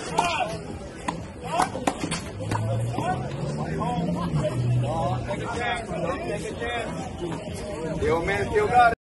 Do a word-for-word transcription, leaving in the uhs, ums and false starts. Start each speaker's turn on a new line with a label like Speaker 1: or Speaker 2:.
Speaker 1: Take a chance. Take a chance. The old man still got it.